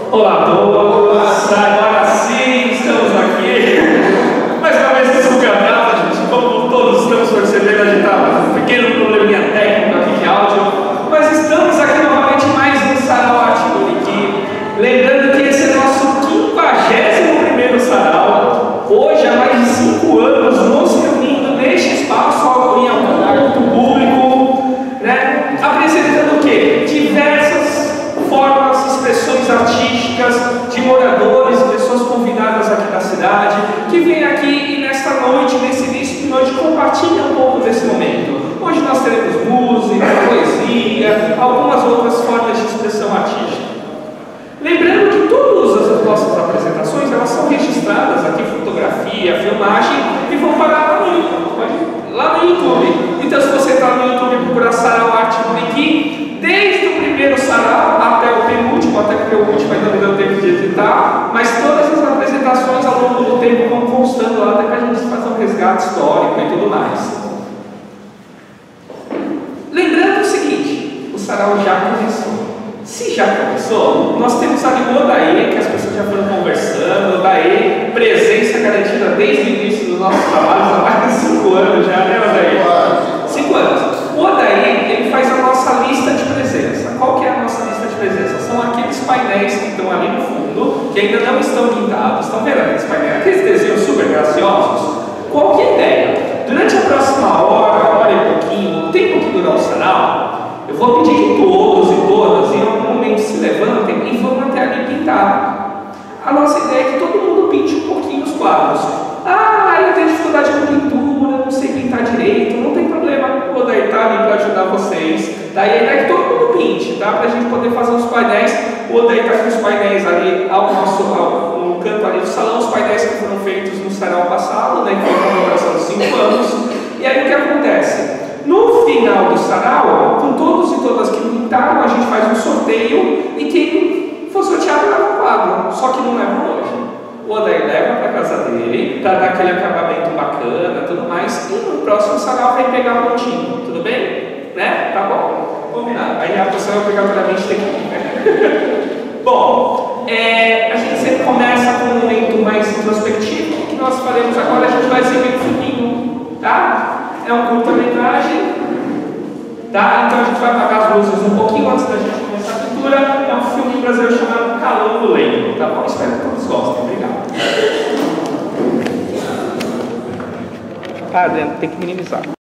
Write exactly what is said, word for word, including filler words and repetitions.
Olá a todos, agora sim estamos aqui. Mais uma vez esse campeonato, gente, como todos estamos percebendo, a gente está com um pequeno probleminha técnico aqui de áudio, mas estamos aqui novamente mais um Sarau Arte Muriqui. Lembrando que esse é nosso quinquagésimo primeiro Sarau, hoje há mais de cinco anos nos reunindo neste espaço em aberto público, né? Apresentando o quê? Diversas formas, expressões artísticas de moradores, pessoas convidadas aqui da cidade, que vêm aqui e nesta noite, nesse início de noite, compartilham um pouco desse momento. Hoje nós teremos música, poesia, algumas outras formas de expressão artística. Lembrando que todas as nossas apresentações, elas são registradas aqui, fotografia, filmagem, e vão parar lá no YouTube. Lá no YouTube. Então, se você está no YouTube e procurar Sarau Arte Muriqui, desde o primeiro sarau até o penúltimo, até porque o último ainda não deu tempo de editar, mas todas as apresentações ao longo do tempo vão constando lá, até para a gente fazer um resgate histórico e tudo mais. Lembrando o seguinte, o sarau já começou. Se já começou, nós temos ali o Odaí, que as pessoas já foram conversando. O Odaí, presença garantida desde o início dos nossos trabalhos, há mais de cinco anos já, né, Odaí? Cinco anos. O Odaí, ele faz a nossa lista de presença. Qual que é a nossa lista de presença? São aqueles painéis que estão ali no fundo, que ainda não estão pintados. Estão vendo aqueles painéis? Aqueles desenhos super graciosos. Qual que é a ideia? Durante a próxima hora, hora e pouquinho, o tempo que durar o sarau, eu vou pedir que todos e todas, em algum momento, se levantem e vão até ali pintar. A nossa ideia é que todo mundo pinte um pouquinho os quadros. Ah, eu tenho dificuldade com pintura, não sei pintar direito, não tem problema, o Odaí está ali para ajudar vocês. Daí a ideia é que todo mundo pinte, tá? Para a gente poder fazer os painéis. O Odaí está com os painéis ali ao nosso, ao, no canto ali do salão, os painéis que foram feitos no sarau passado, né, que foi a comemoração dos cinco anos. E aí o que acontece? No final do sarau, com todos e todas que pintaram, a gente faz um sorteio e quem for sorteado leva um quadro, só que não leva hoje. O Odaí leva para casa dele, para dar aquele acabamento bacana e tudo mais, e no próximo sarau vai pegar um montinho, tudo bem? Né? Tá bom? Combinado. Aí a pessoa vai pegar para mim e tem que ir, né? Bom, é, a gente sempre começa com um momento mais introspectivo. O que nós faremos agora? A gente vai exibir um filminho, tá? É um curta-metragem, tá? Então a gente vai apagar as luzes um pouquinho antes da gente começar a pintura. É um filme brasileiro chamado Calão do Leito, tá bom? Espero que todos gostem. Obrigado. Ah, Adriano, tem que minimizar.